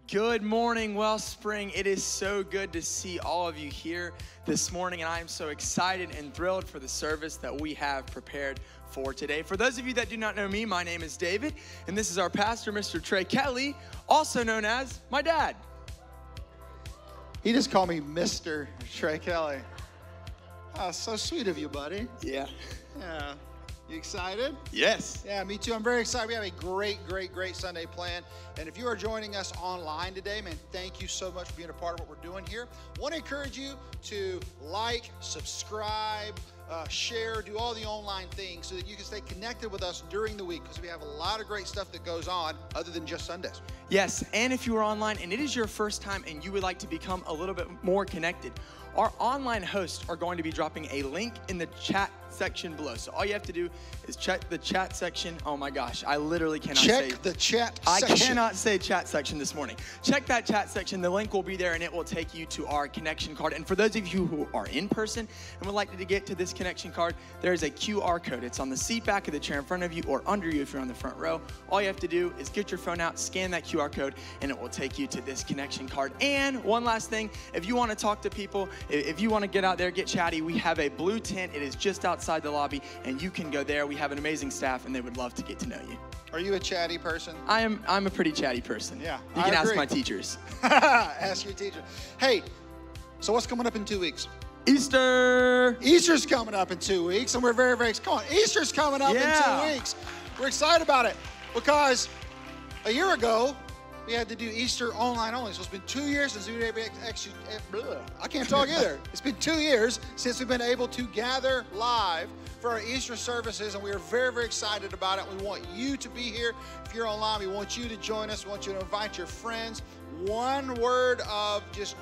Good morning, Wellspring. It is so good to see all of you here this morning, and I am so excited and thrilled for the service that we have prepared for today. For those of you that do not know me, my name is David, and this is our pastor, Mr. Trey Kelly, also known as my dad. He just called me Mr. Trey Kelly. Oh, so sweet of you, buddy. Yeah. Yeah. You excited? Yes. Yeah, me too. I'm very excited. We have a great Sunday plan. And if you are joining us online today, man, thank you so much for being a part of what we're doing here. I want to encourage you to like, subscribe, share, do all the online things so that you can stay connected with us during the week, because we have a lot of great stuff that goes on other than just Sundays. Yes, and if you are online and it is your first time and you would like to become a little bit more connected, our online hosts are going to be dropping a link in the chat section below. So all you have to do is check the chat section. Oh my gosh, I literally cannot say. Check the chat I section. cannot say chat section this morning. Check that chat section. The link will be there and it will take you to our connection card. And for those of you who are in person and would like to get to this connection card, there is a QR code. It's on the seat back of the chair in front of you or under you if you're on the front row. All you have to do is get your phone out, scan that QR code, and it will take you to this connection card. And one last thing, if you want to talk to people, if you want to get out there, get chatty, we have a blue tent. It is just outside the lobby, and you can go there. We have an amazing staff, and they would love to get to know you. Are you a chatty person? I'm a pretty chatty person. Yeah, you can ask my teachers. Ask your teacher. Hey, so what's coming up in 2 weeks? Easter. Easter's coming up in 2 weeks, and we're very come on. Easter's coming up in 2 weeks. We're excited about it because a year ago we had to do Easter online only. So it's been 2 years since we actually, I can't talk either. It's been 2 years since we've been able to gather live for our Easter services, and we are very excited about it. We want you to be here. If you're online, we want you to join us. We want you to invite your friends. One word of just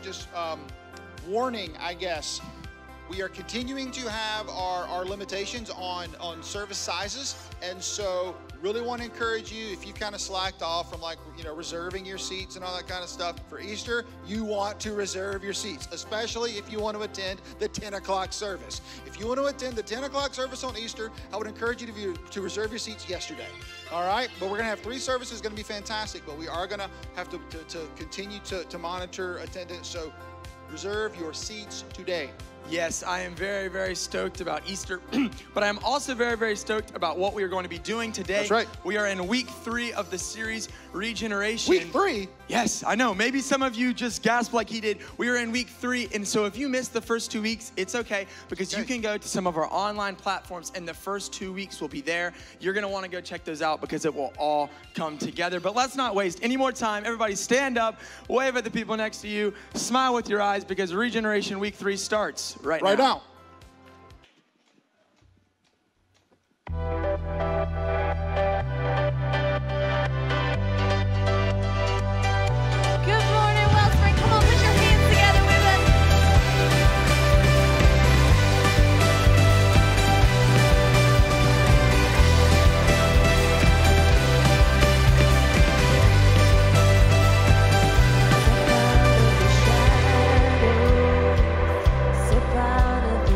warning, I guess. We are continuing to have our limitations on service sizes, and so really want to encourage you, if you've kind of slacked off from reserving your seats and all that kind of stuff for Easter, you want to reserve your seats, especially if you want to attend the 10 o'clock service. If you want to attend the 10 o'clock service on Easter, I would encourage you to reserve your seats yesterday. All right, but we're going to have 3 services, going to be fantastic, but we are going to have to continue to monitor attendance, so reserve your seats today. Yes, I am very stoked about Easter, but I am also very stoked about what we are going to be doing today. That's right. We are in week 3 of the series Regeneration. Week 3? Yes, I know. Maybe some of you just gasped like he did. We are in week 3, and so if you missed the first 2 weeks, it's okay, because you can go to some of our online platforms, and the first 2 weeks will be there. You're going to want to go check those out because it will all come together. But let's not waste any more time. Everybody stand up, wave at the people next to you, smile with your eyes, because Regeneration week 3 starts right now. Good morning, Wellspring. Come on, put your hands together with us. Step out of the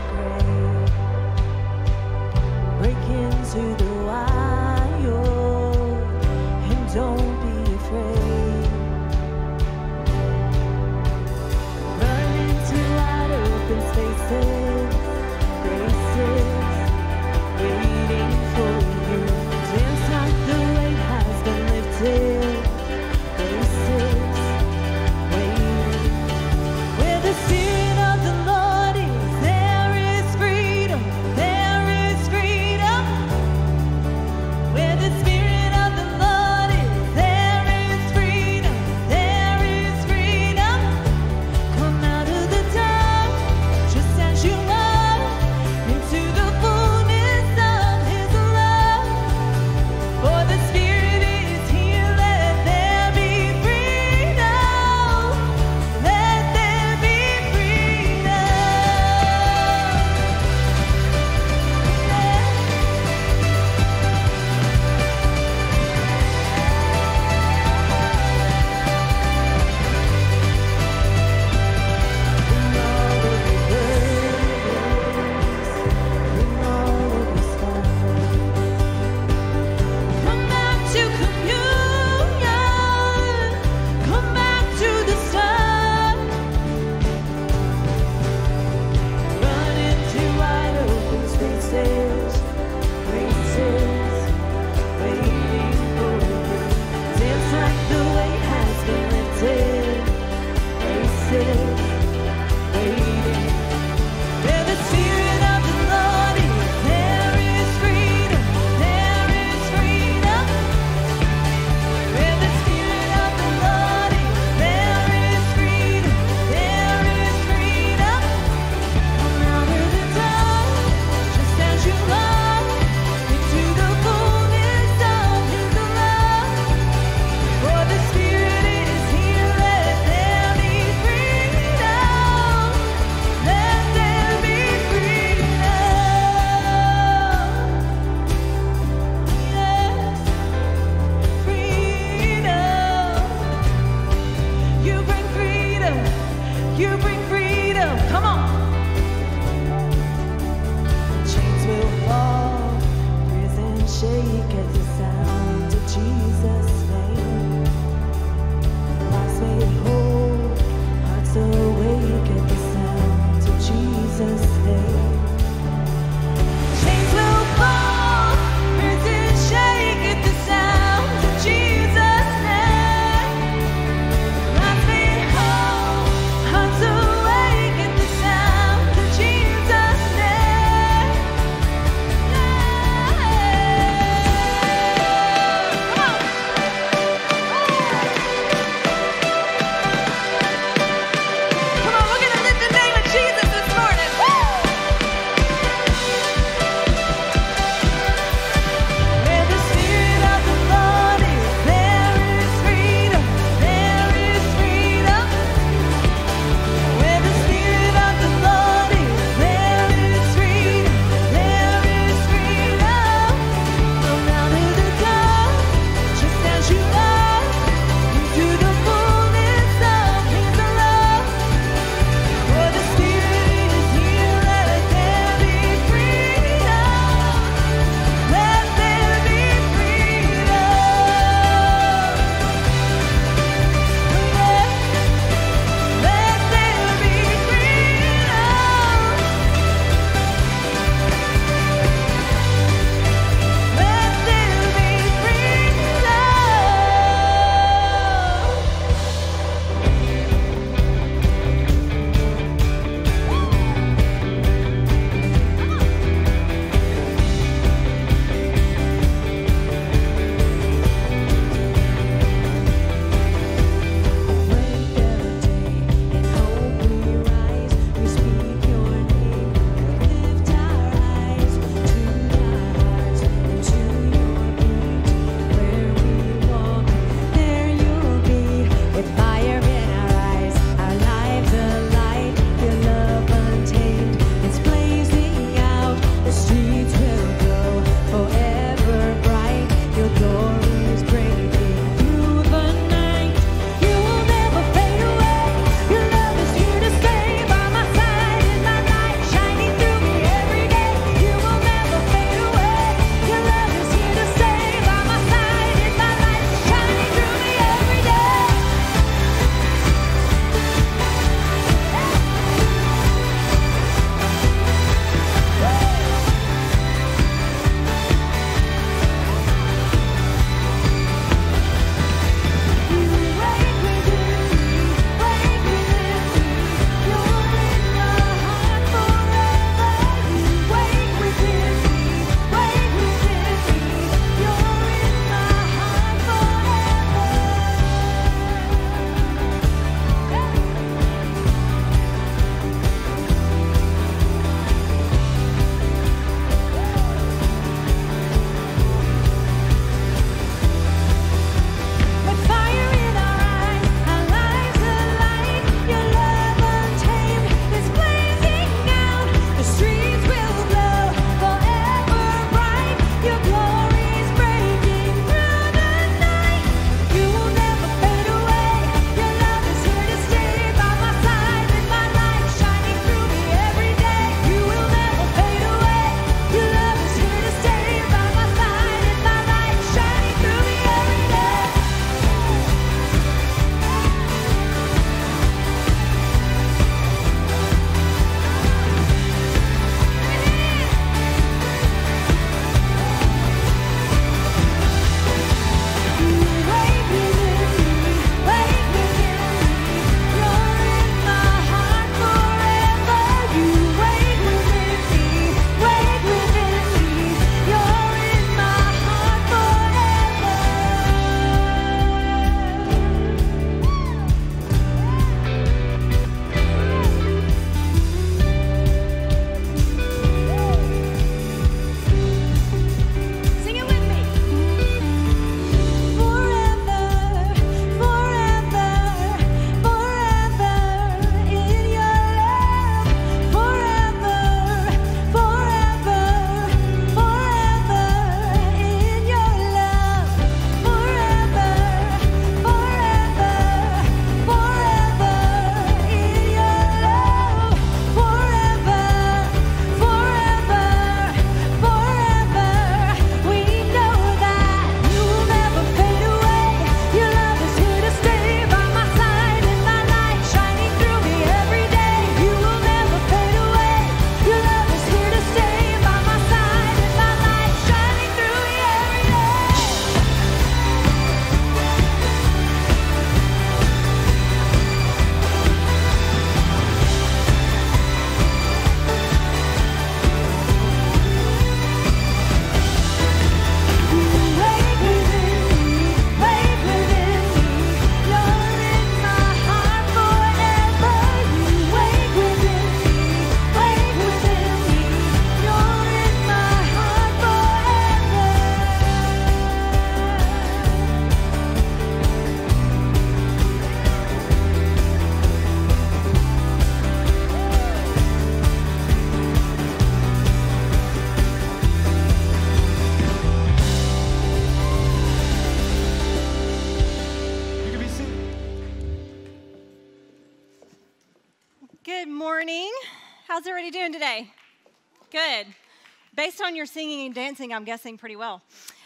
You bring freedom. Come on. Chains will fall, prison shake at the sound of Jesus' name. Lives made whole, hearts awake at the sound of Jesus' name. Chains will fall, prison shake at the sound of Jesus' name. Lives made whole, hearts awake. Good morning. How's everybody doing today? Good. Based on your singing and dancing, I'm guessing pretty well.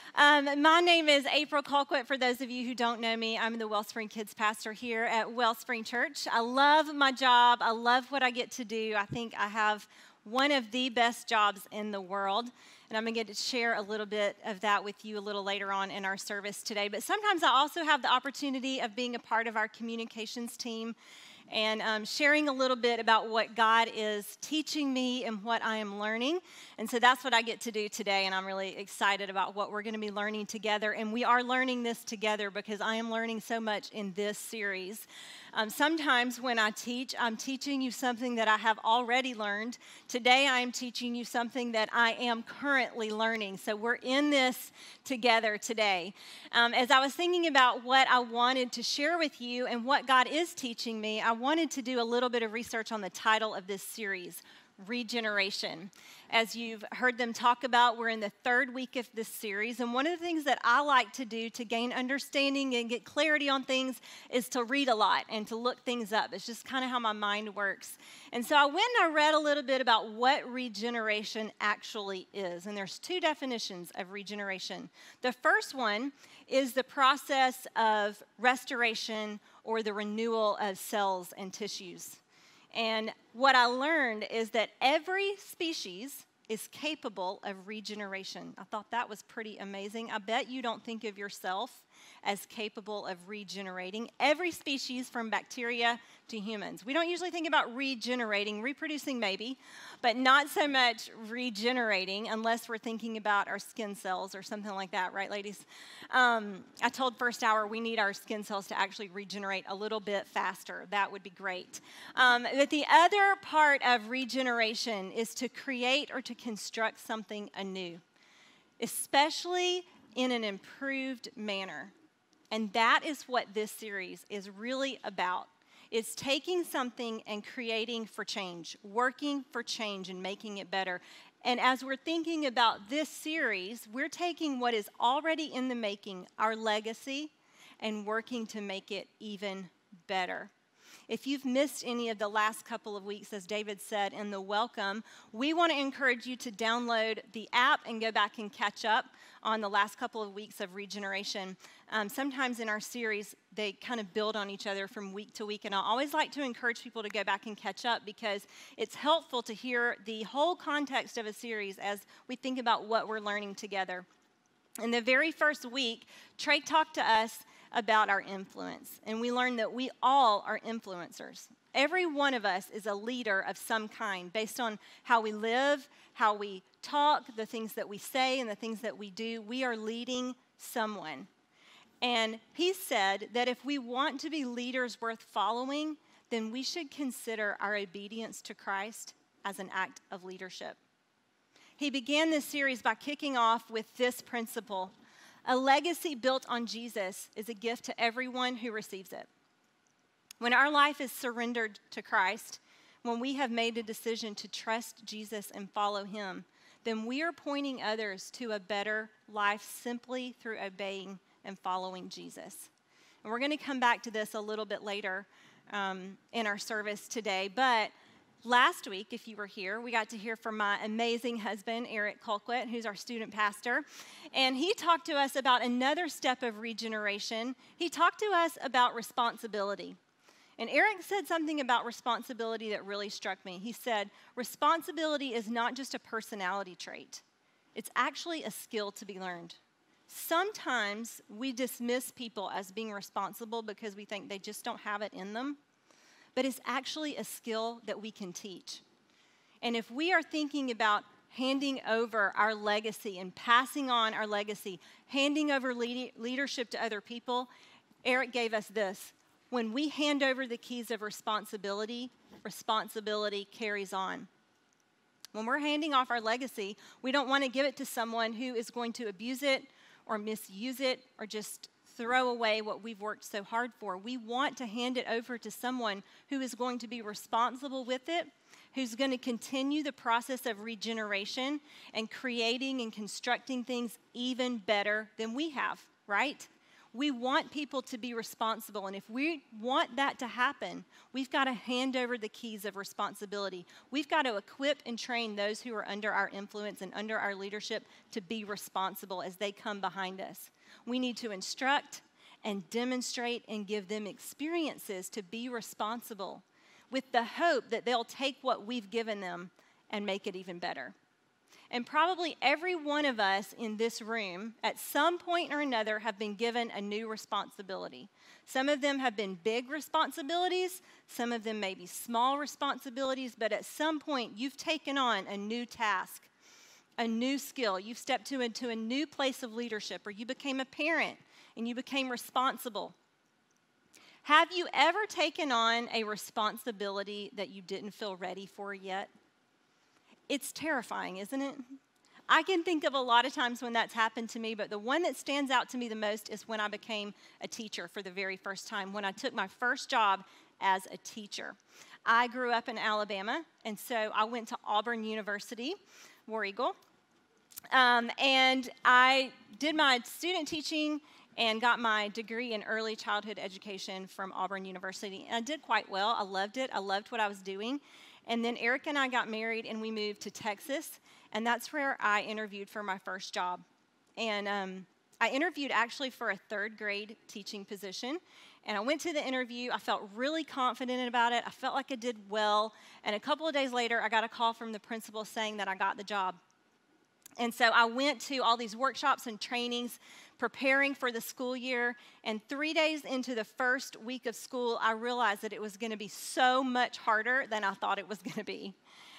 My name is April Colquitt. For those of you who don't know me, I'm the Wellspring Kids pastor here at Wellspring Church. I love my job. I love what I get to do. I think I have one of the best jobs in the world. And I'm going to get to share a little bit of that with you a little later on in our service today. But sometimes I also have the opportunity of being a part of our communications team and sharing a little bit about what God is teaching me and what I am learning. And so that's what I get to do today, and I'm really excited about what we're going to be learning together. And we are learning this together because I am learning so much in this series. Sometimes when I teach, I'm teaching you something that I have already learned. Today, I am teaching you something that I am currently learning. So we're in this together today. As I was thinking about what I wanted to share with you and what God is teaching me, I wanted to do a little bit of research on the title of this series, Regeneration. As you've heard them talk about, we're in the third week of this series, and one of the things that I like to do to gain understanding and get clarity on things is to read a lot and to look things up. It's just kind of how my mind works. And so I went and I read a little bit about what regeneration actually is, and there's two definitions of regeneration. The first one is the process of restoration or the renewal of cells and tissues. And what I learned is that every species is capable of regeneration. I thought that was pretty amazing. I bet you don't think of yourself as capable of regenerating. Every species, from bacteria to humans. We don't usually think about regenerating, reproducing maybe, but not so much regenerating unless we're thinking about our skin cells or something like that, right, ladies? I told First Hour we need our skin cells to actually regenerate a little bit faster. That would be great. But the other part of regeneration is to create or to construct something anew, especially in an improved manner. And that is what this series is really about. It's taking something and creating for change, working for change and making it better. And as we're thinking about this series, we're taking what is already in the making, our legacy, and working to make it even better. If you've missed any of the last couple of weeks, as David said in the welcome, we want to encourage you to download the app and go back and catch up on the last couple of weeks of regeneration. Sometimes in our series, they kind of build on each other from week to week, and I always like to encourage people to go back and catch up because it's helpful to hear the whole context of a series as we think about what we're learning together. In the very first week, Trey talked to us about our influence, and we learned that we all are influencers. Every one of us is a leader of some kind based on how we live, how we talk, the things that we say, and the things that we do. We are leading someone. And he said that if we want to be leaders worth following, then we should consider our obedience to Christ as an act of leadership. He began this series by kicking off with this principle: a legacy built on Jesus is a gift to everyone who receives it. When our life is surrendered to Christ, when we have made a decision to trust Jesus and follow him, then we are pointing others to a better life simply through obeying and following Jesus. And we're going to come back to this a little bit later in our service today, but last week, if you were here, we got to hear from my amazing husband, Eric Colquitt, who's our student pastor, and he talked to us about another step of regeneration. He talked to us about responsibility. And Eric said something about responsibility that really struck me. He said, responsibility is not just a personality trait. It's actually a skill to be learned. Sometimes we dismiss people as being responsible because we think they just don't have it in them. But it's actually a skill that we can teach. And if we are thinking about handing over our legacy and passing on our legacy, handing over leadership to other people, Eric gave us this: when we hand over the keys of responsibility, responsibility carries on. When we're handing off our legacy, we don't want to give it to someone who is going to abuse it or misuse it or just throw away what we've worked so hard for. We want to hand it over to someone who is going to be responsible with it, who's going to continue the process of regeneration and creating and constructing things even better than we have, right? We want people to be responsible, and if we want that to happen, we've got to hand over the keys of responsibility. We've got to equip and train those who are under our influence and under our leadership to be responsible as they come behind us. We need to instruct and demonstrate and give them experiences to be responsible with the hope that they'll take what we've given them and make it even better. And probably every one of us in this room, at some point or another, have been given a new responsibility. Some of them have been big responsibilities. Some of them may be small responsibilities. But at some point, you've taken on a new task, a new skill. You've stepped into a new place of leadership, or you became a parent and you became responsible. Have you ever taken on a responsibility that you didn't feel ready for yet? It's terrifying, isn't it? I can think of a lot of times when that's happened to me, but the one that stands out to me the most is when I became a teacher for the very first time, when I took my first job as a teacher. I grew up in Alabama, and so I went to Auburn University, War Eagle, and I did my student teaching and got my degree in early childhood education from Auburn University. And I did quite well. I loved it. I loved what I was doing. And then Eric and I got married, and we moved to Texas, and that's where I interviewed for my first job. And I interviewed actually for a third grade teaching position, and I went to the interview. I felt really confident about it. I felt like I did well, and a couple of days later, I got a call from the principal saying that I got the job. And so I went to all these workshops and trainings preparing for the school year, and 3 days into the first week of school, I realized that it was going to be so much harder than I thought it was going to be.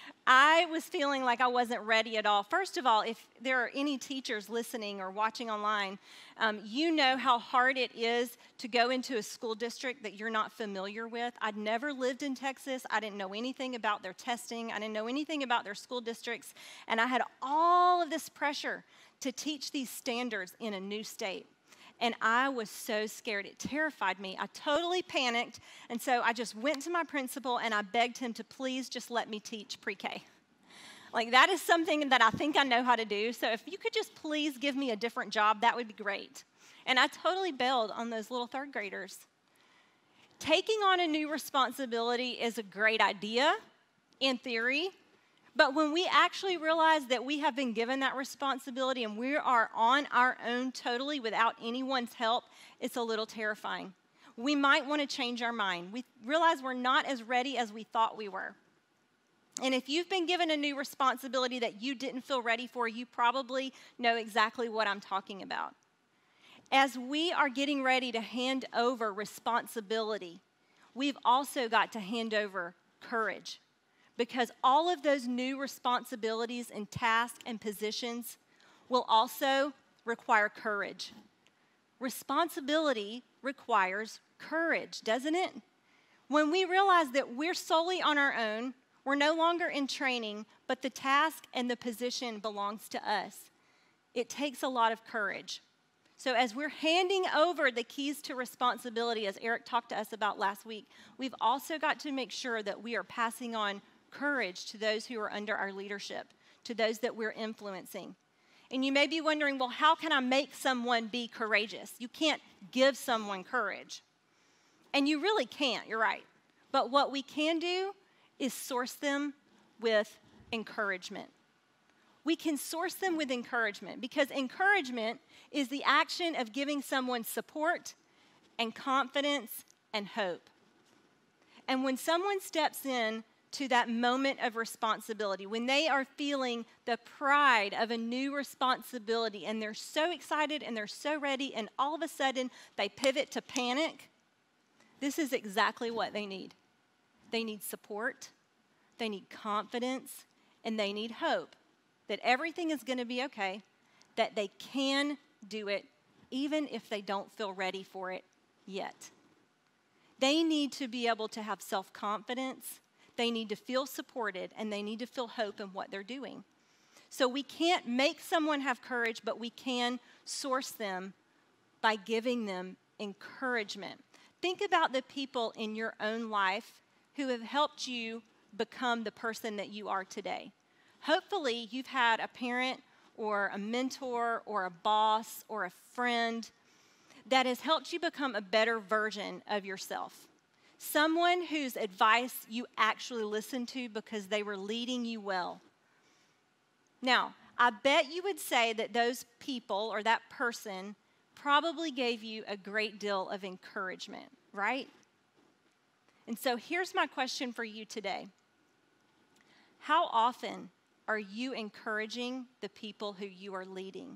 I was feeling like I wasn't ready at all. First of all, if there are any teachers listening or watching online, you know how hard it is to go into a school district that you're not familiar with. I'd never lived in Texas. I didn't know anything about their testing. I didn't know anything about their school districts. And I had all of this pressure to teach these standards in a new state. And I was so scared. It terrified me. I totally panicked. And so I just went to my principal and I begged him to please just let me teach pre-K. Like, that is something that I think I know how to do. So if you could just please give me a different job, that would be great. And I totally bailed on those little third graders. Taking on a new responsibility is a great idea in theory. But when we actually realize that we have been given that responsibility and we are on our own totally without anyone's help, it's a little terrifying. We might want to change our mind. We realize we're not as ready as we thought we were. And if you've been given a new responsibility that you didn't feel ready for, you probably know exactly what I'm talking about. As we are getting ready to hand over responsibility, we've also got to hand over courage. Because all of those new responsibilities and tasks and positions will also require courage. Responsibility requires courage, doesn't it? When we realize that we're solely on our own, we're no longer in training, but the task and the position belongs to us. It takes a lot of courage. So as we're handing over the keys to responsibility, as Eric talked to us about last week, we've also got to make sure that we are passing on courage to those who are under our leadership, to those that we're influencing. And you may be wondering, well, how can I make someone be courageous? You can't give someone courage. And you really can't, you're right. But what we can do is source them with encouragement. We can source them with encouragement because encouragement is the action of giving someone support and confidence and hope. And when someone steps in to that moment of responsibility, when they are feeling the pride of a new responsibility and they're so excited and they're so ready and all of a sudden they pivot to panic, this is exactly what they need. They need support, they need confidence, and they need hope that everything is going to be okay, that they can do it even if they don't feel ready for it yet. They need to be able to have self-confidence. They need to feel supported, and they need to feel hope in what they're doing. So we can't make someone have courage, but we can source them by giving them encouragement. Think about the people in your own life who have helped you become the person that you are today. Hopefully, you've had a parent or a mentor or a boss or a friend that has helped you become a better version of yourself. Someone whose advice you actually listened to because they were leading you well. Now, I bet you would say that those people or that person probably gave you a great deal of encouragement, right? And so here's my question for you today. How often are you encouraging the people who you are leading?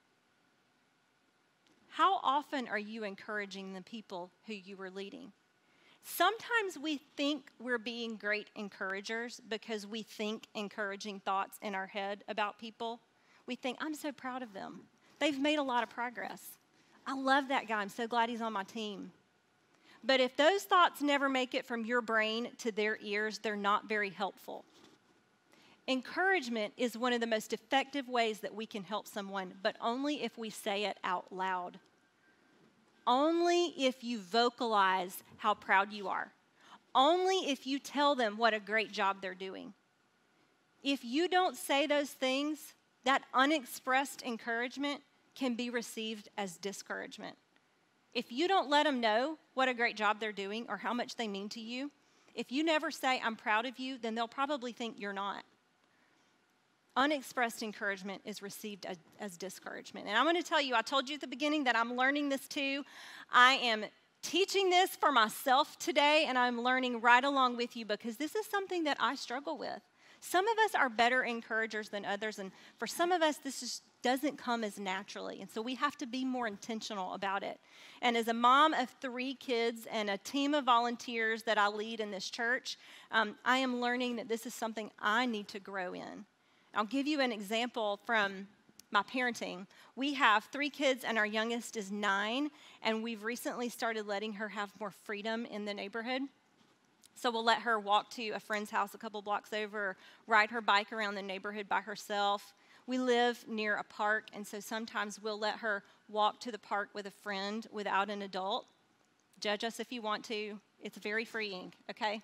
How often are you encouraging the people who you are leading? Sometimes we think we're being great encouragers because we think encouraging thoughts in our head about people. We think, I'm so proud of them. They've made a lot of progress. I love that guy. I'm so glad he's on my team. But if those thoughts never make it from your brain to their ears, they're not very helpful. Encouragement is one of the most effective ways that we can help someone, but only if we say it out loud. Only if you vocalize how proud you are. Only if you tell them what a great job they're doing. If you don't say those things, that unexpressed encouragement can be received as discouragement. If you don't let them know what a great job they're doing or how much they mean to you, if you never say, I'm proud of you, then they'll probably think you're not. Unexpressed encouragement is received as discouragement. And I'm going to tell you, I told you at the beginning that I'm learning this too. I am teaching this for myself today, and I'm learning right along with you because this is something that I struggle with. Some of us are better encouragers than others, and for some of us, this just doesn't come as naturally. And so we have to be more intentional about it. And as a mom of 3 kids and a team of volunteers that I lead in this church, I am learning that this is something I need to grow in. I'll give you an example from my parenting. We have 3 kids, and our youngest is 9, and we've recently started letting her have more freedom in the neighborhood. So we'll let her walk to a friend's house a couple blocks over, or ride her bike around the neighborhood by herself. We live near a park, and so sometimes we'll let her walk to the park with a friend without an adult. Judge us if you want to. It's very freeing, okay?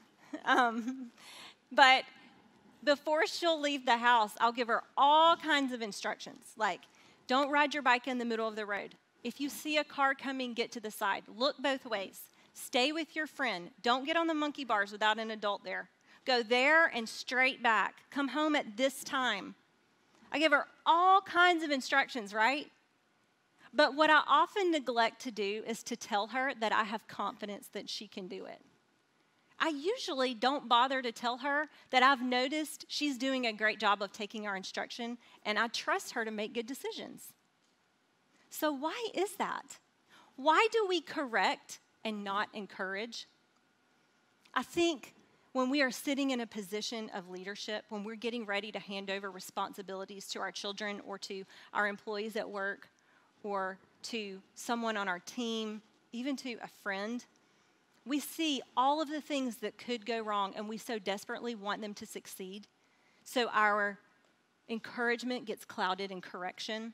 But before she'll leave the house, I'll give her all kinds of instructions, like don't ride your bike in the middle of the road. If you see a car coming, get to the side. Look both ways. Stay with your friend. Don't get on the monkey bars without an adult there. Go there and straight back. Come home at this time. I give her all kinds of instructions, right? But what I often neglect to do is to tell her that I have confidence that she can do it. I usually don't bother to tell her that I've noticed she's doing a great job of taking our instruction, and I trust her to make good decisions. So why is that? Why do we correct and not encourage? I think when we are sitting in a position of leadership, when we're getting ready to hand over responsibilities to our children or to our employees at work or to someone on our team, even to a friend, we see all of the things that could go wrong, and we so desperately want them to succeed. So our encouragement gets clouded in correction.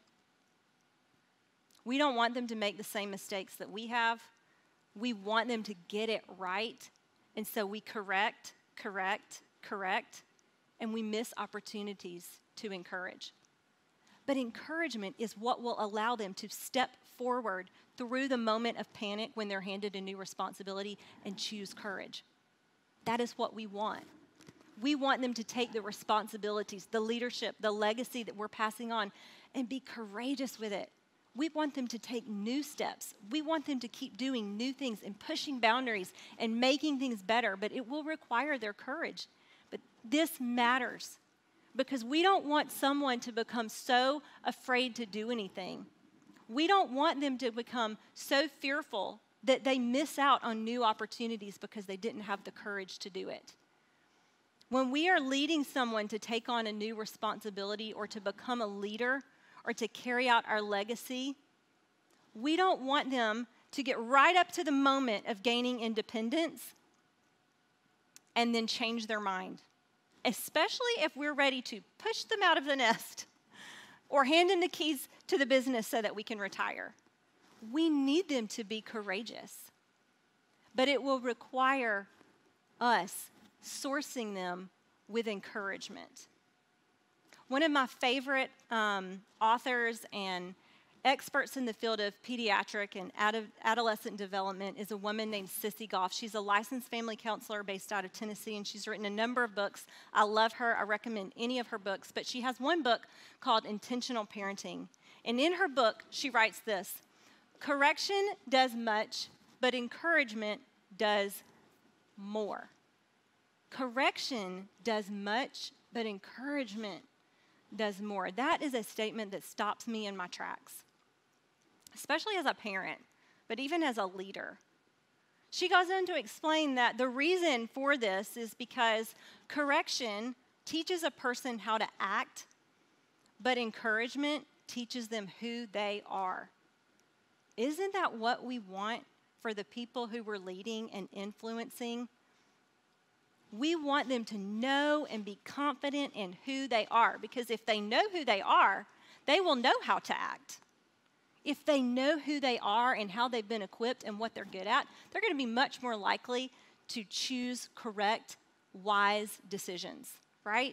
We don't want them to make the same mistakes that we have. We want them to get it right. And so we correct, and we miss opportunities to encourage. But encouragement is what will allow them to step forward through the moment of panic when they're handed a new responsibility and choose courage. That is what we want. We want them to take the responsibilities, the leadership, the legacy that we're passing on, and be courageous with it. We want them to take new steps. We want them to keep doing new things and pushing boundaries and making things better, but it will require their courage. But this matters because we don't want someone to become so afraid to do anything. We don't want them to become so fearful that they miss out on new opportunities because they didn't have the courage to do it. When we are leading someone to take on a new responsibility or to become a leader or to carry out our legacy, we don't want them to get right up to the moment of gaining independence and then change their mind, especially if we're ready to push them out of the nest or hand them the keys to the business so that we can retire. We need them to be courageous, but it will require us sourcing them with encouragement. One of my favorite authors and experts in the field of pediatric and adolescent development is a woman named Sissy Goff. She's a licensed family counselor based out of Tennessee, and she's written a number of books. I love her. I recommend any of her books, but she has one book called Intentional Parenting. And in her book, she writes this: correction does much, but encouragement does more. Correction does much, but encouragement does more. That is a statement that stops me in my tracks, especially as a parent, but even as a leader. She goes on to explain that the reason for this is because correction teaches a person how to act, but encouragement teaches them who they are. Isn't that what we want for the people who we're leading and influencing? We want them to know and be confident in who they are, because if they know who they are, they will know how to act. If they know who they are and how they've been equipped and what they're good at, they're going to be much more likely to choose correct, wise decisions, right?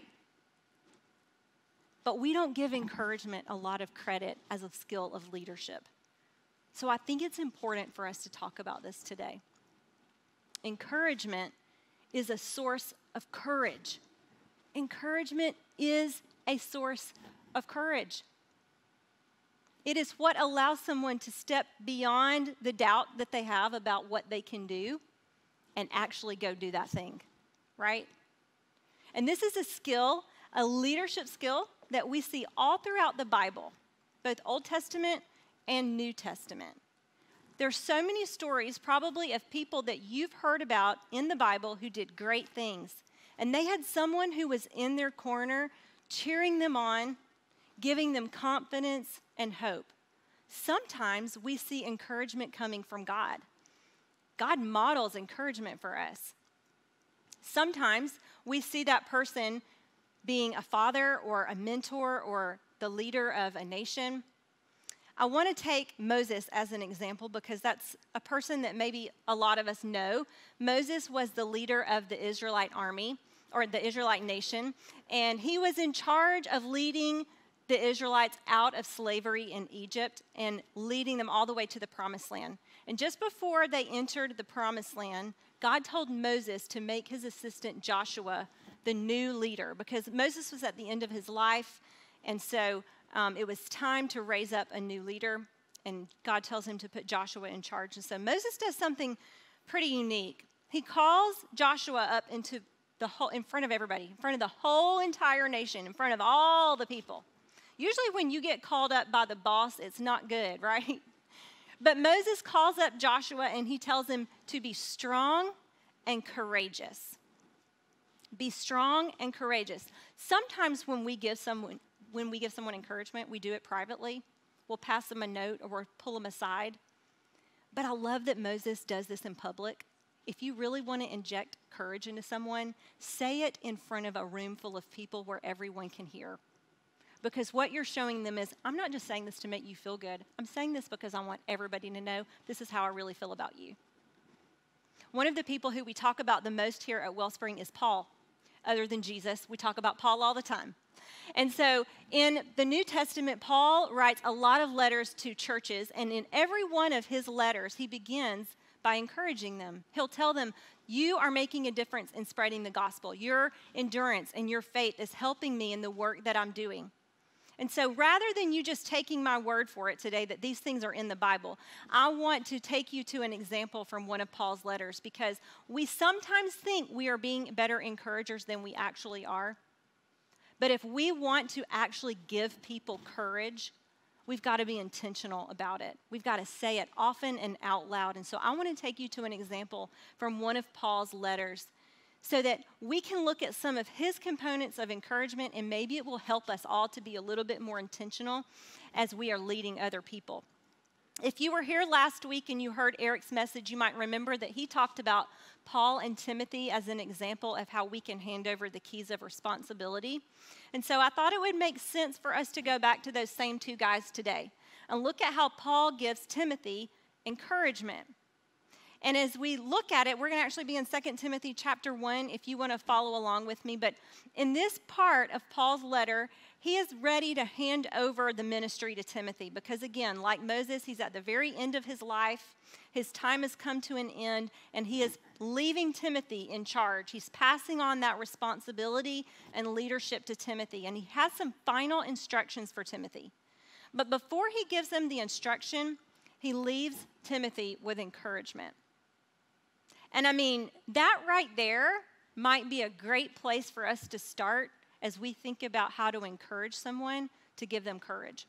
But we don't give encouragement a lot of credit as a skill of leadership. So I think it's important for us to talk about this today. Encouragement is a source of courage. Encouragement is a source of courage. It is what allows someone to step beyond the doubt that they have about what they can do and actually go do that thing, right? And this is a skill, a leadership skill that we see all throughout the Bible, both Old Testament and New Testament. There's so many stories probably of people that you've heard about in the Bible who did great things. And they had someone who was in their corner, cheering them on, giving them confidence and hope. Sometimes we see encouragement coming from God. God models encouragement for us. Sometimes we see that person being a father or a mentor or the leader of a nation. I want to take Moses as an example because that's a person that maybe a lot of us know. Moses was the leader of the Israelite army, or the Israelite nation, and he was in charge of leading the Israelites out of slavery in Egypt and leading them all the way to the Promised Land. And just before they entered the Promised Land, God told Moses to make his assistant Joshua the new leader, because Moses was at the end of his life, and so it was time to raise up a new leader, and God tells him to put Joshua in charge. And so Moses does something pretty unique. He calls Joshua up into in front of everybody, in front of the whole entire nation, in front of all the people. Usually when you get called up by the boss, it's not good, right? But Moses calls up Joshua and he tells him to be strong and courageous. Be strong and courageous. Sometimes when we give someone encouragement, we do it privately. We'll pass them a note or we'll pull them aside. But I love that Moses does this in public. If you really want to inject courage into someone, say it in front of a room full of people where everyone can hear. Because what you're showing them is, I'm not just saying this to make you feel good. I'm saying this because I want everybody to know this is how I really feel about you. One of the people who we talk about the most here at Wellspring is Paul. Other than Jesus, we talk about Paul all the time. And so in the New Testament, Paul writes a lot of letters to churches, and in every one of his letters, he begins by encouraging them. He'll tell them, you are making a difference in spreading the gospel. Your endurance and your faith is helping me in the work that I'm doing. And so rather than you just taking my word for it today that these things are in the Bible, I want to take you to an example from one of Paul's letters, because we sometimes think we are being better encouragers than we actually are. But if we want to actually give people courage, we've got to be intentional about it. We've got to say it often and out loud. And so I want to take you to an example from one of Paul's letters so that we can look at some of his components of encouragement, and maybe it will help us all to be a little bit more intentional as we are leading other people. If you were here last week and you heard Eric's message, you might remember that he talked about Paul and Timothy as an example of how we can hand over the keys of responsibility. And so I thought it would make sense for us to go back to those same two guys today and look at how Paul gives Timothy encouragement. And as we look at it, we're going to actually be in 2 Timothy chapter 1 if you want to follow along with me. But in this part of Paul's letter, he is ready to hand over the ministry to Timothy because, again, like Moses, he's at the very end of his life. His time has come to an end, and he is leaving Timothy in charge. He's passing on that responsibility and leadership to Timothy, and he has some final instructions for Timothy. But before he gives him the instruction, he leaves Timothy with encouragement. And I mean, that right there might be a great place for us to start as we think about how to encourage someone, to give them courage.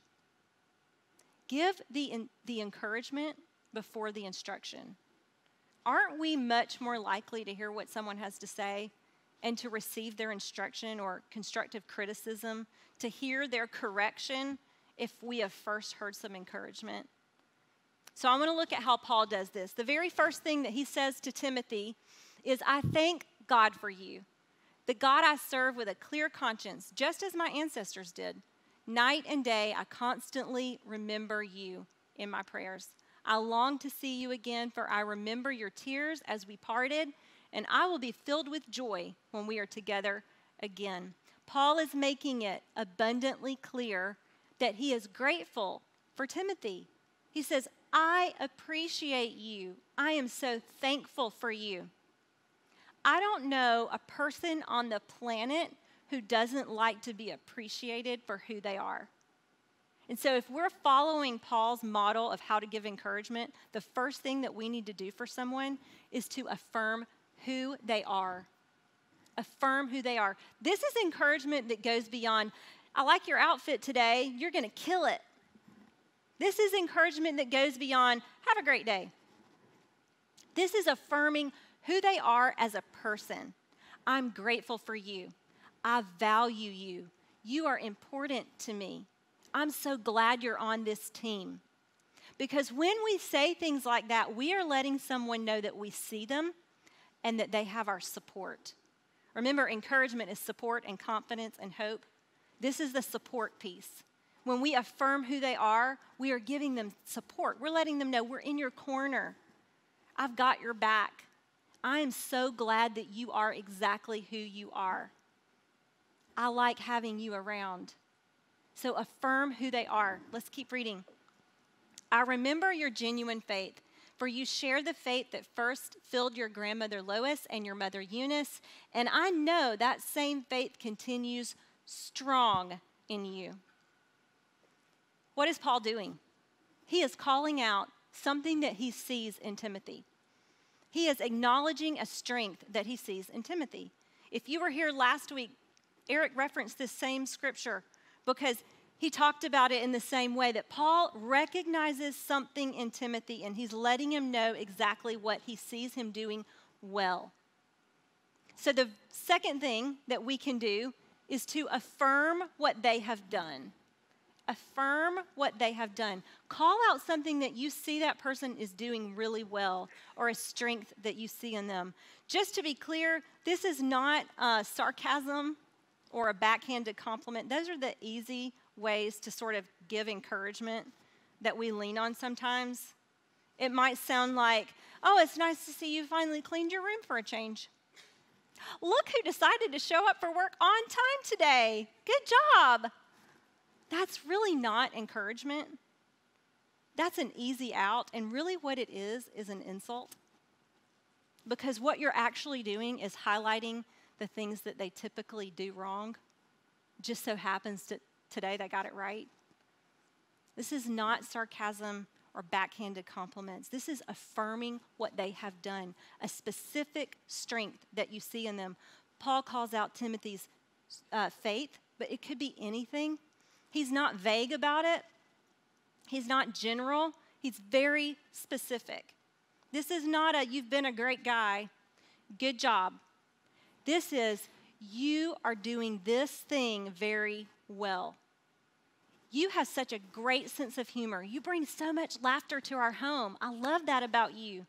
Give the encouragement before the instruction. Aren't we much more likely to hear what someone has to say and to receive their instruction or constructive criticism, to hear their correction if we have first heard some encouragement? So I want to look at how Paul does this. The very first thing that he says to Timothy is, I thank God for you, the God I serve with a clear conscience, just as my ancestors did. Night and day, I constantly remember you in my prayers. I long to see you again, for I remember your tears as we parted, and I will be filled with joy when we are together again. Paul is making it abundantly clear that he is grateful for Timothy. He says, I appreciate you. I am so thankful for you. I don't know a person on the planet who doesn't like to be appreciated for who they are. And so if we're following Paul's model of how to give encouragement, the first thing that we need to do for someone is to affirm who they are. Affirm who they are. This is encouragement that goes beyond, I like your outfit today, you're going to kill it. This is encouragement that goes beyond, have a great day. This is affirming who they are as a person. I'm grateful for you. I value you. You are important to me. I'm so glad you're on this team. Because when we say things like that, we are letting someone know that we see them and that they have our support. Remember, encouragement is support and confidence and hope. This is the support piece. When we affirm who they are, we are giving them support. We're letting them know we're in your corner. I've got your back. I am so glad that you are exactly who you are. I like having you around. So affirm who they are. Let's keep reading. I remember your genuine faith, for you share the faith that first filled your grandmother Lois and your mother Eunice, and I know that same faith continues strong in you. What is Paul doing? He is calling out something that he sees in Timothy. He is acknowledging a strength that he sees in Timothy. If you were here last week, Eric referenced this same scripture because he talked about it in the same way, that Paul recognizes something in Timothy and he's letting him know exactly what he sees him doing well. So the second thing that we can do is to affirm what they have done. Affirm what they have done. Call out something that you see that person is doing really well, or a strength that you see in them. Just to be clear, this is not sarcasm or a backhanded compliment. Those are the easy ways to sort of give encouragement that we lean on sometimes. It might sound like, oh, it's nice to see you finally cleaned your room for a change. Look who decided to show up for work on time today. Good job. That's really not encouragement. That's an easy out, and really what it is an insult. Because what you're actually doing is highlighting the things that they typically do wrong. Just so happens that today they got it right. This is not sarcasm or backhanded compliments. This is affirming what they have done, a specific strength that you see in them. Paul calls out Timothy's faith, but it could be anything. He's not vague about it. He's not general. He's very specific. This is not a, you've been a great guy, good job. This is, you are doing this thing very well. You have such a great sense of humor. You bring so much laughter to our home. I love that about you.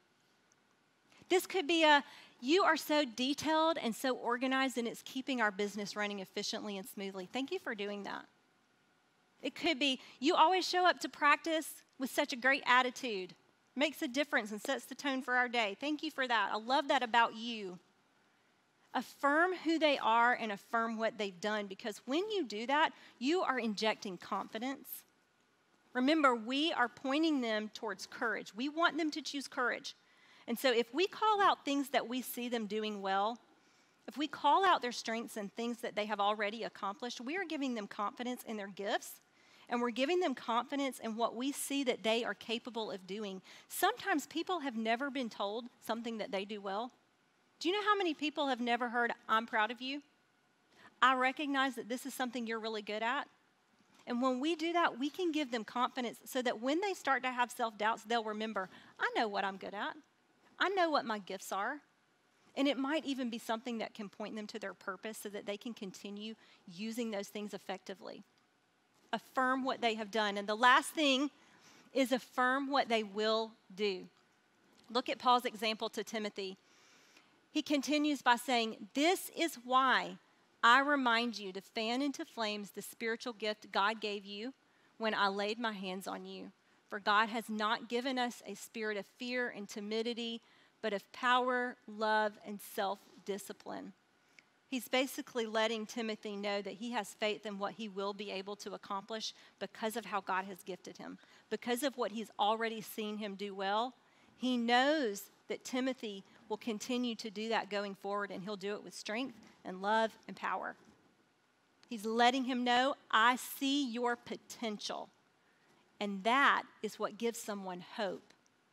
This could be a, you are so detailed and so organized, and it's keeping our business running efficiently and smoothly. Thank you for doing that. It could be, you always show up to practice with such a great attitude. Makes a difference and sets the tone for our day. Thank you for that. I love that about you. Affirm who they are and affirm what they've done, because when you do that, you are injecting confidence. Remember, we are pointing them towards courage. We want them to choose courage. And so if we call out things that we see them doing well, if we call out their strengths and things that they have already accomplished, we are giving them confidence in their gifts, and we're giving them confidence in what we see that they are capable of doing. Sometimes people have never been told something that they do well. Do you know how many people have never heard, "I'm proud of you"? I recognize that this is something you're really good at. And when we do that, we can give them confidence so that when they start to have self-doubts, they'll remember, I know what I'm good at. I know what my gifts are. And it might even be something that can point them to their purpose so that they can continue using those things effectively. Affirm what they have done. And the last thing is affirm what they will do. Look at Paul's example to Timothy. He continues by saying, "This is why I remind you to fan into flames the spiritual gift God gave you when I laid my hands on you. For God has not given us a spirit of fear and timidity, but of power, love, and self-discipline." He's basically letting Timothy know that he has faith in what he will be able to accomplish because of how God has gifted him. Because of what he's already seen him do well, he knows that Timothy will continue to do that going forward, and he'll do it with strength and love and power. He's letting him know, I see your potential. And that is what gives someone hope.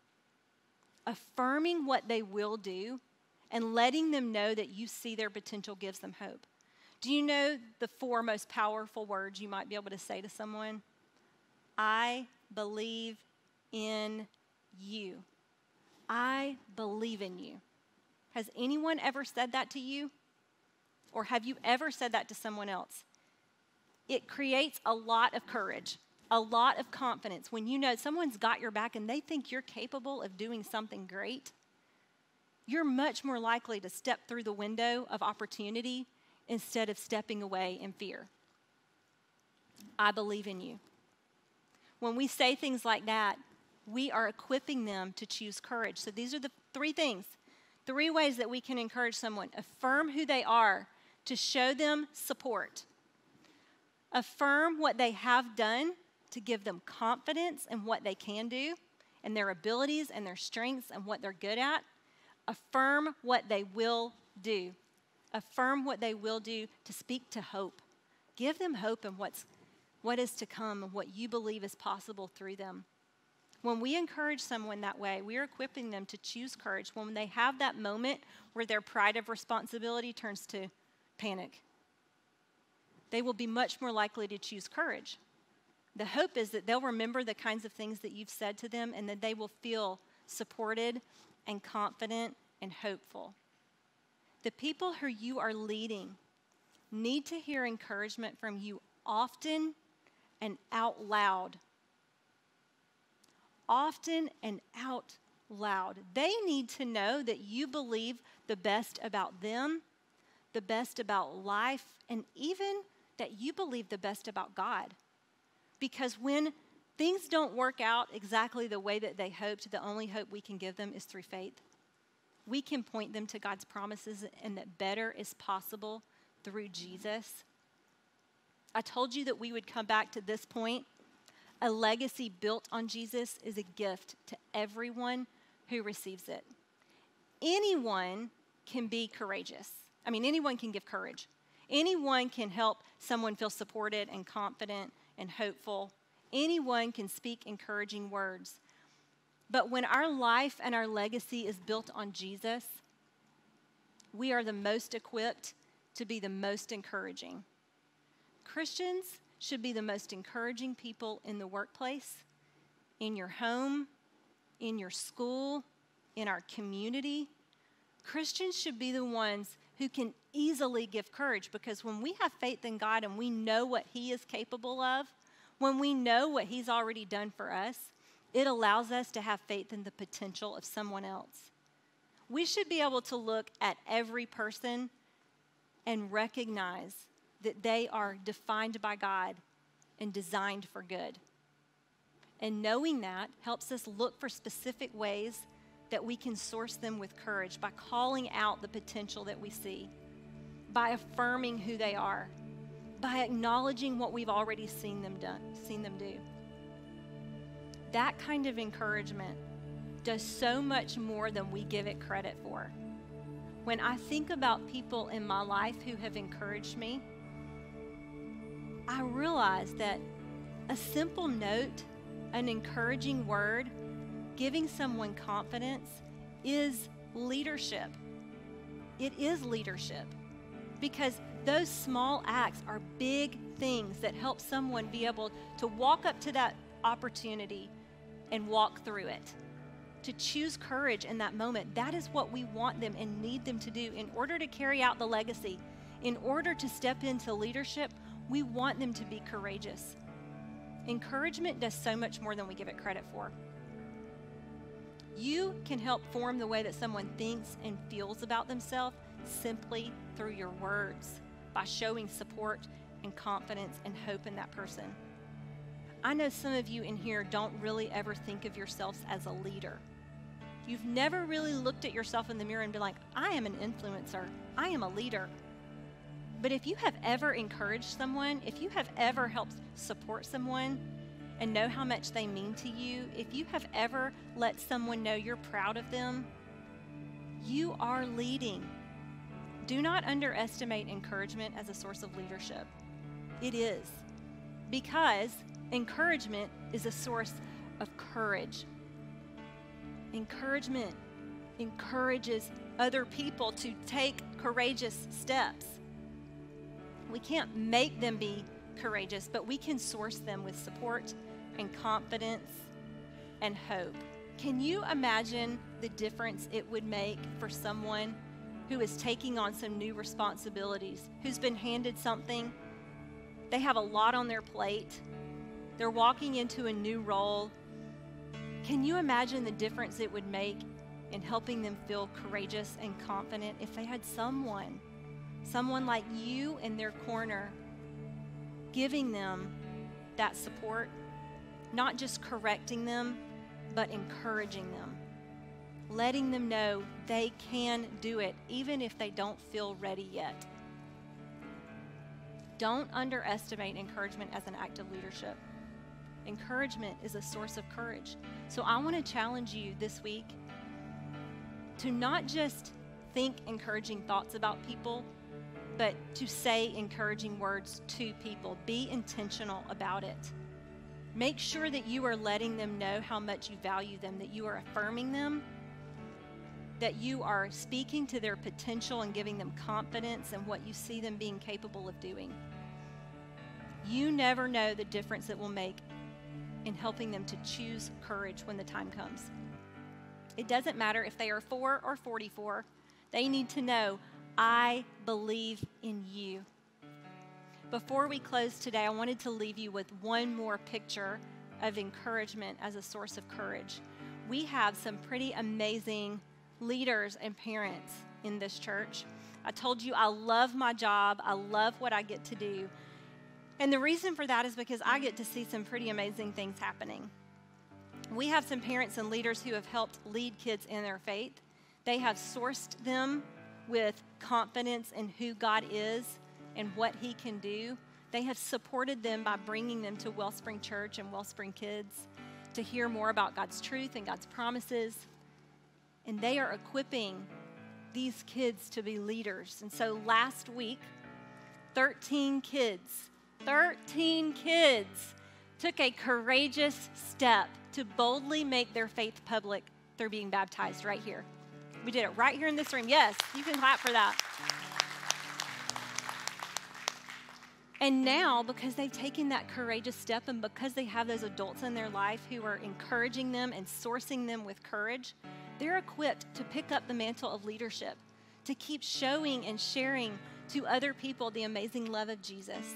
Affirming what they will do and letting them know that you see their potential gives them hope. Do you know the 4 most powerful words you might be able to say to someone? I believe in you. I believe in you. Has anyone ever said that to you? Or have you ever said that to someone else? It creates a lot of courage, a lot of confidence when you know someone's got your back and they think you're capable of doing something great. You're much more likely to step through the window of opportunity instead of stepping away in fear. I believe in you. When we say things like that, we are equipping them to choose courage. So these are the 3 things, 3 ways that we can encourage someone. Affirm who they are to show them support. Affirm what they have done to give them confidence in what they can do and their abilities and their strengths and what they're good at. Affirm what they will do. Affirm what they will do to speak to hope. Give them hope in what is to come and what you believe is possible through them. When we encourage someone that way, we are equipping them to choose courage. When they have that moment where their pride of responsibility turns to panic, they will be much more likely to choose courage. The hope is that they'll remember the kinds of things that you've said to them and that they will feel supported and confident and hopeful. The people who you are leading need to hear encouragement from you often and out loud. Often and out loud. They need to know that you believe the best about them, the best about life, and even that you believe the best about God. Because when things don't work out exactly the way that they hoped, the only hope we can give them is through faith. We can point them to God's promises and that better is possible through Jesus. I told you that we would come back to this point. A legacy built on Jesus is a gift to everyone who receives it. Anyone can be courageous. Anyone can give courage. Anyone can help someone feel supported and confident and hopeful. Anyone can speak encouraging words. But when our life and our legacy is built on Jesus, we are the most equipped to be the most encouraging. Christians should be the most encouraging people in the workplace, in your home, in your school, in our community. Christians should be the ones who can easily give courage, because when we have faith in God and we know what He is capable of, when we know what He's already done for us, it allows us to have faith in the potential of someone else. We should be able to look at every person and recognize that they are defined by God and designed for good. And knowing that helps us look for specific ways that we can source them with courage by calling out the potential that we see, by affirming who they are, by acknowledging what we've already seen them do. That kind of encouragement does so much more than we give it credit for. When I think about people in my life who have encouraged me, I realize that a simple note, an encouraging word, giving someone confidence is leadership. It is leadership because those small acts are big things that help someone be able to walk up to that opportunity and walk through it. To choose courage in that moment, that is what we want them and need them to do in order to carry out the legacy. In order to step into leadership, we want them to be courageous. Encouragement does so much more than we give it credit for. You can help form the way that someone thinks and feels about themselves simply through your words, by showing support and confidence and hope in that person. I know some of you in here don't really ever think of yourselves as a leader. You've never really looked at yourself in the mirror and been like, I am an influencer, I am a leader. But if you have ever encouraged someone, if you have ever helped support someone and know how much they mean to you, if you have ever let someone know you're proud of them, you are leading. Do not underestimate encouragement as a source of leadership. It is, because encouragement is a source of courage. Encouragement encourages other people to take courageous steps. We can't make them be courageous, but we can source them with support and confidence and hope. Can you imagine the difference it would make for someone who is taking on some new responsibilities, who's been handed something? They have a lot on their plate. They're walking into a new role. Can you imagine the difference it would make in helping them feel courageous and confident if they had someone like you in their corner, giving them that support, not just correcting them, but encouraging them, letting them know they can do it, even if they don't feel ready yet. Don't underestimate encouragement as an act of leadership. Encouragement is a source of courage. So I want to challenge you this week to not just think encouraging thoughts about people, but to say encouraging words to people. Be intentional about it. Make sure that you are letting them know how much you value them, that you are affirming them, that you are speaking to their potential and giving them confidence in what you see them being capable of doing. You never know the difference it will make in helping them to choose courage when the time comes. It doesn't matter if they are 4 or 44. They need to know, I believe in you. Before we close today, I wanted to leave you with one more picture of encouragement as a source of courage. We have some pretty amazing leaders and parents in this church. I told you I love my job. I love what I get to do. And the reason for that is because I get to see some pretty amazing things happening. We have some parents and leaders who have helped lead kids in their faith. They have sourced them with confidence in who God is and what He can do. They have supported them by bringing them to Wellspring Church and Wellspring Kids to hear more about God's truth and God's promises. And they are equipping these kids to be leaders. And so last week, 13 kids took a courageous step to boldly make their faith public through being baptized right here. We did it right here in this room. Yes, you can clap for that. And now, because they've taken that courageous step and because they have those adults in their life who are encouraging them and sourcing them with courage, they're equipped to pick up the mantle of leadership, to keep showing and sharing to other people the amazing love of Jesus.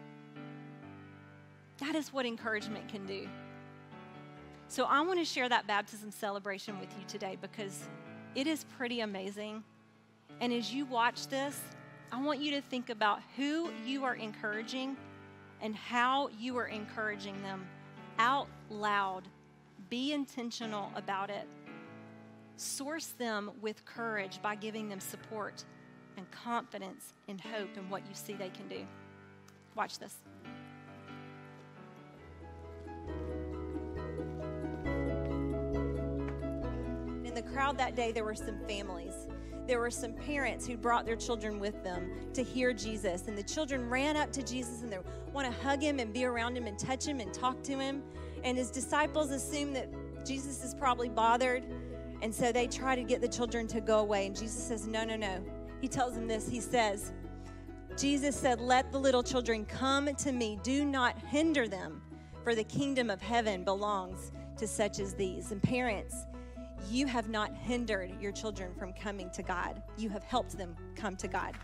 That is what encouragement can do. So I want to share that baptism celebration with you today because it is pretty amazing. And as you watch this, I want you to think about who you are encouraging and how you are encouraging them out loud. Be intentional about it. Source them with courage by giving them support and confidence and hope in what you see they can do. Watch this. In the crowd that day, there were some families. There were some parents who brought their children with them to hear Jesus. And the children ran up to Jesus and they want to hug him and be around him and touch him and talk to him. And his disciples assume that Jesus is probably bothered. And so they try to get the children to go away. And Jesus says, no, no, no. He tells them this. He says, Jesus said, let the little children come to me. Do not hinder them, for the kingdom of heaven belongs to such as these. And parents, you have not hindered your children from coming to God. You have helped them come to God.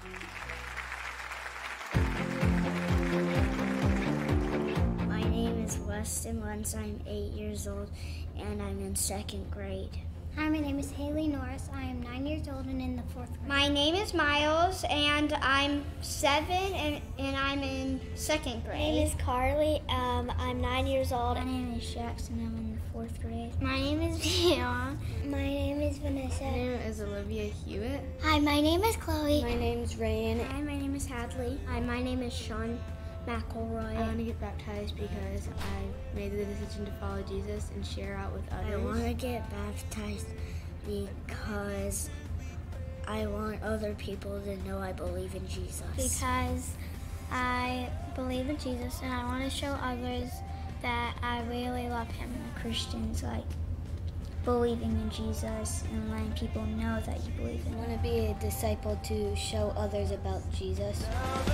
My name is Weston Lentz. I'm 8 years old, and I'm in 2nd grade. Hi, my name is Haley Norris. I am 9 years old and in the 4th grade. My name is Miles, and I'm 7, and I'm in 2nd grade. My name is Carly. I'm 9 years old. My name is Jackson. I'm in the 4th grade. My name is Beyond. My name is Vanessa. My name is Olivia Hewitt. Hi, my name is Chloe. My name is Rayan. Hi, my name is Hadley. Hi, my name is Sean McElroy. I want to get baptized because I made the decision to follow Jesus and share out with others. I want to get baptized because I want other people to know I believe in Jesus. Because I believe in Jesus and I want to show others that I really love him. Christians like believing in Jesus and letting people know that you believe in him. I want to be a disciple to show others about Jesus.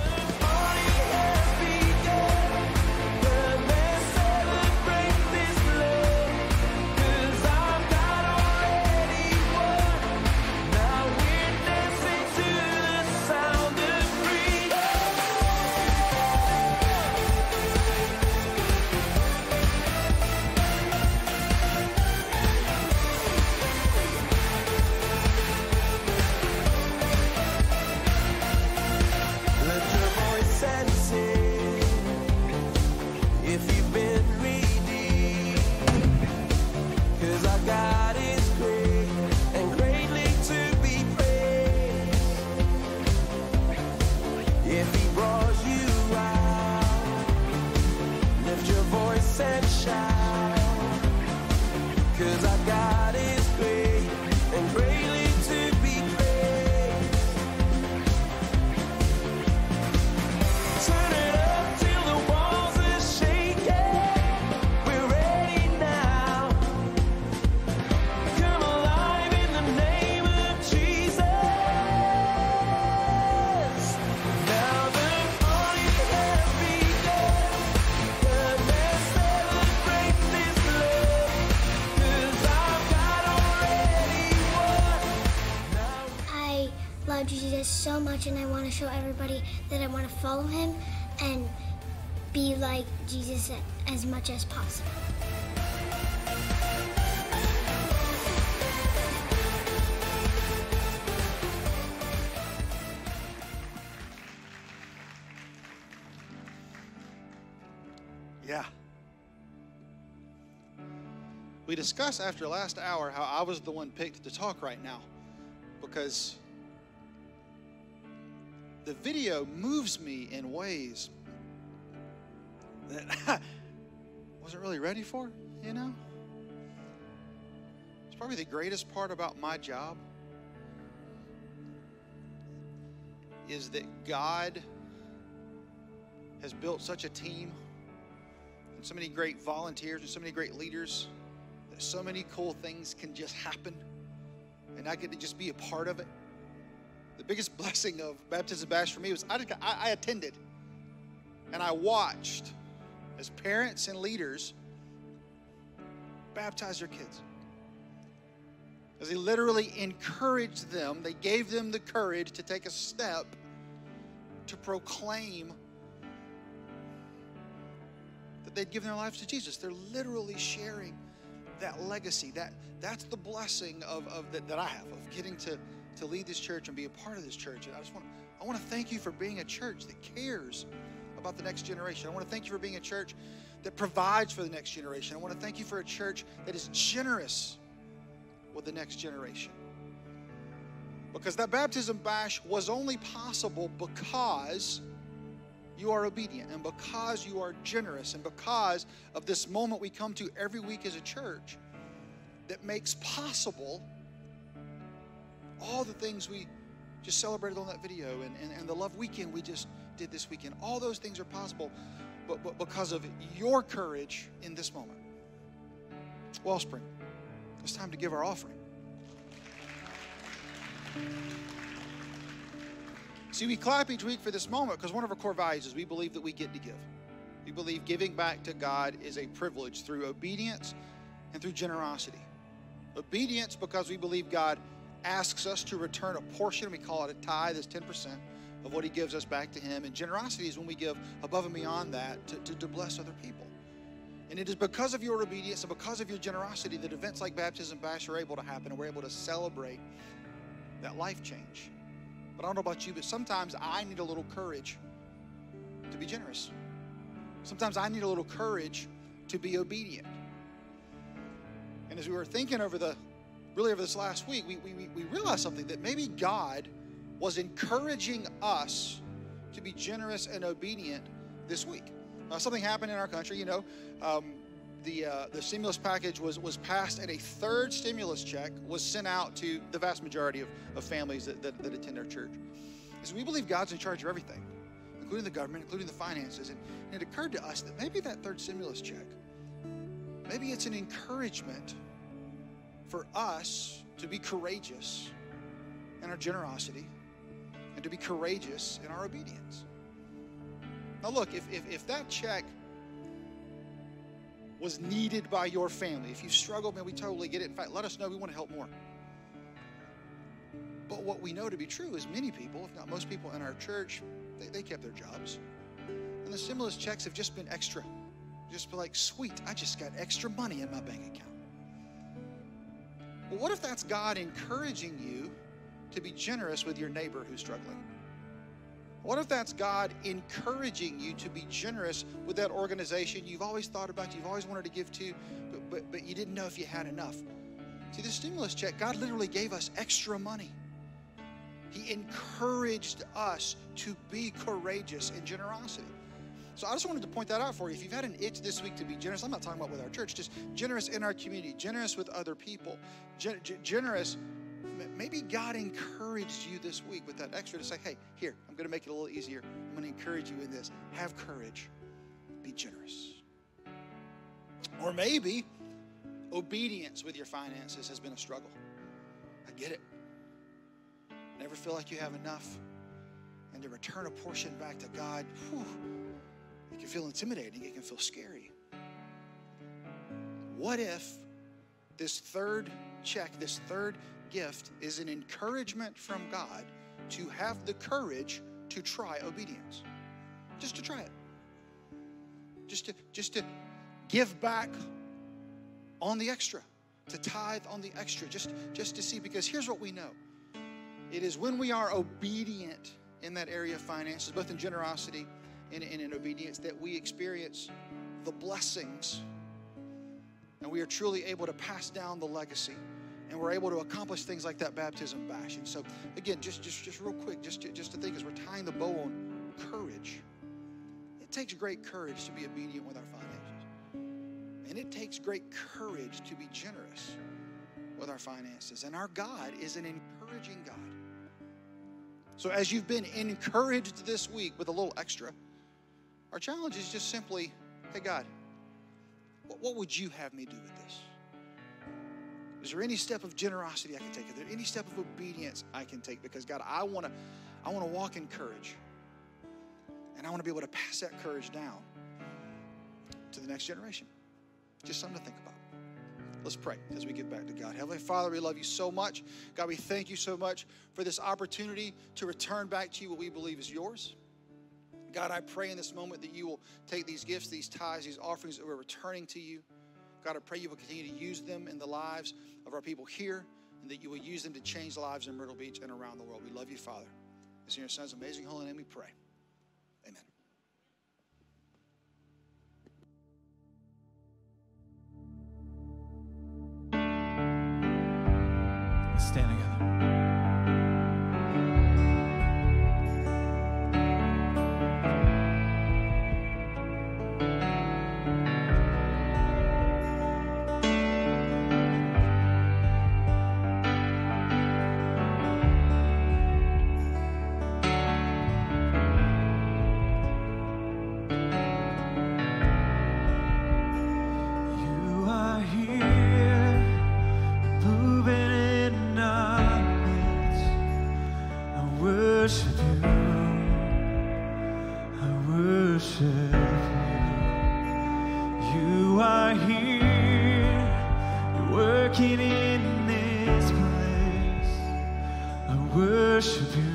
Jesus so much, and I want to show everybody that I want to follow him and be like Jesus as much as possible. Yeah. We discussed after last hour how I was the one picked to talk right now because the video moves me in ways that I wasn't really ready for, you know? It's probably the greatest part about my job is that God has built such a team and so many great volunteers and so many great leaders that so many cool things can just happen, and I get to just be a part of it. The biggest blessing of Baptism Bash for me was I attended and I watched as parents and leaders baptize their kids. As they literally encouraged them, they gave them the courage to take a step to proclaim that they'd given their lives to Jesus. They're literally sharing that legacy. That's the blessing that I have of getting to lead this church and be a part of this church. And I want to thank you for being a church that cares about the next generation. I want to thank you for being a church that provides for the next generation. I want to thank you for a church that is generous with the next generation. Because that baptism bash was only possible because you are obedient and because you are generous and because of this moment we come to every week as a church that makes possible all the things we just celebrated on that video and the Love Weekend we just did this weekend. All those things are possible but because of your courage in this moment. Wellspring, it's time to give our offering. See, we clap each week for this moment because one of our core values is we believe that we get to give. We believe giving back to God is a privilege through obedience and through generosity. Obedience because we believe God asks us to return a portion. We call it a tithe, it's 10% of what he gives us back to him. And generosity is when we give above and beyond that to bless other people. And it is because of your obedience and because of your generosity that events like Baptism Bash are able to happen and we're able to celebrate that life change. But I don't know about you, but sometimes I need a little courage to be generous. Sometimes I need a little courage to be obedient. And as we were thinking over this last week, we realized something, that maybe God was encouraging us to be generous and obedient this week. Something happened in our country, you know. The stimulus package was passed, and a third stimulus check was sent out to the vast majority of families that attend our church. So we believe God's in charge of everything, including the government, including the finances. And it occurred to us that maybe that third stimulus check, maybe it's an encouragement for us to be courageous in our generosity and to be courageous in our obedience. Now look, if that check was needed by your family, if you struggled, man, we totally get it. In fact, let us know. We want to help more. But what we know to be true is many people, if not most people in our church, they kept their jobs. And the stimulus checks have just been extra. Just be like, sweet, I just got extra money in my bank account. Well, what if that's God encouraging you to be generous with your neighbor who's struggling? What if that's God encouraging you to be generous with that organization you've always thought about, you've always wanted to give to, but you didn't know if you had enough? See, the stimulus check, God literally gave us extra money. He encouraged us to be courageous in generosity. So I just wanted to point that out for you. If you've had an itch this week to be generous, I'm not talking about with our church, just generous in our community, generous with other people, generous. Maybe God encouraged you this week with that extra to say, hey, here, I'm going to make it a little easier. I'm going to encourage you in this. Have courage. Be generous. Or maybe obedience with your finances has been a struggle. I get it. Never feel like you have enough. And to return a portion back to God, it can feel intimidating. It can feel scary. What if this third check, this third gift is an encouragement from God to have the courage to try obedience? Just to try it. Just to give back on the extra, to tithe on the extra, just to see, because here's what we know. It is when we are obedient in that area of finances, both in generosity and in obedience, that we experience the blessings and we are truly able to pass down the legacy. And we're able to accomplish things like that baptism bash. And so, again, just real quick, just to think as we're tying the bow on courage. It takes great courage to be obedient with our finances. And it takes great courage to be generous with our finances. And our God is an encouraging God. So as you've been encouraged this week with a little extra, our challenge is just simply, hey, God, what would you have me do with this? Is there any step of generosity I can take? Is there any step of obedience I can take? Because God, I want to walk in courage. And I want to be able to pass that courage down to the next generation. Just something to think about. Let's pray as we get back to God. Heavenly Father, we love you so much. God, we thank you so much for this opportunity to return back to you what we believe is yours. God, I pray in this moment that you will take these gifts, these tithes, these offerings that we're returning to you. God, I pray you will continue to use them in the lives of our people here, and that you will use them to change lives in Myrtle Beach and around the world. We love you, Father. It's in your Son's amazing holy name we pray. Amen. worship you. I worship you. You are here, you're working in this place. I worship you.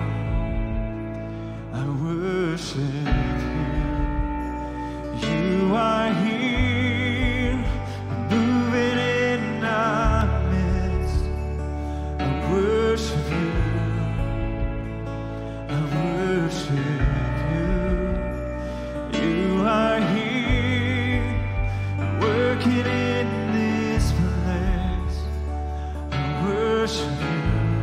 I worship you. You are here, moving in our midst. I worship you. I worship you. You are here, working in this place. I worship you.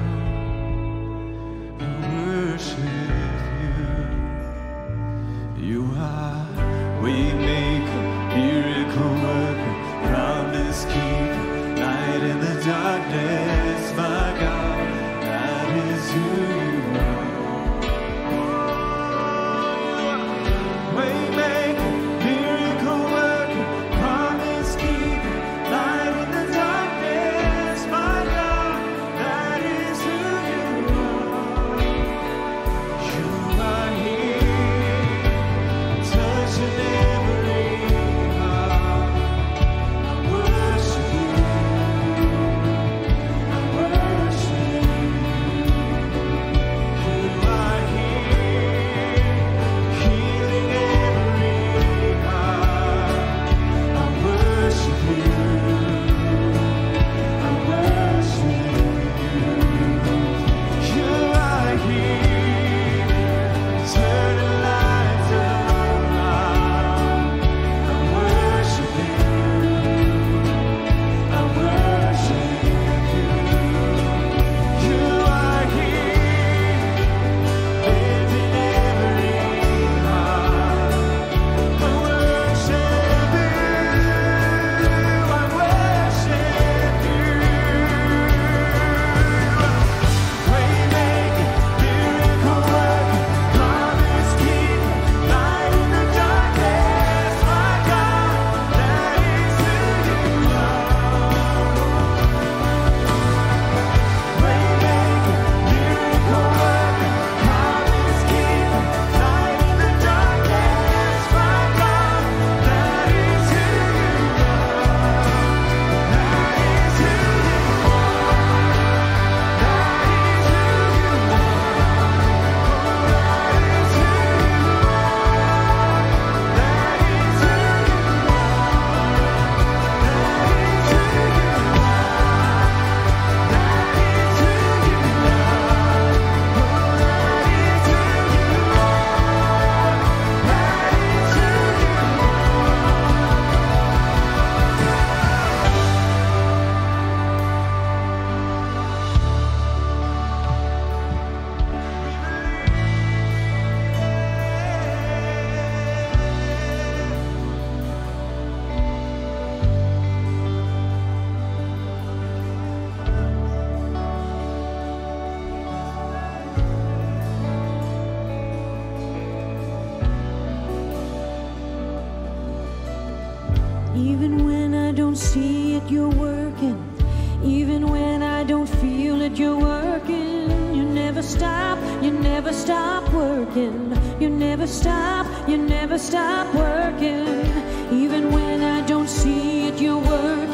I worship you. You are waymaker, miracle worker, promise keeper, light in the darkness, my God, that is who you are. Waymaker, miracle worker, promise keeper, light in the darkness, my God, that is who you are. You are here, touching every heart. I worship you. I worship you. You are here, healing every heart. I worship you. I worship you. You are here, turning lives around. I worship you. I worship you. You are here, mending every heart. I worship you. I worship you. Waymaker, miracle worker, promise keeper, light in the darkness, my God, that is who you are. Waymaker, miracle worker, promise keeper, light in the darkness, my God, that is who you are. That is who you Even when I don't see it, you're working. Even when I don't feel it, you're working. You never stop working. You never stop working. Even when I don't see it, you're working.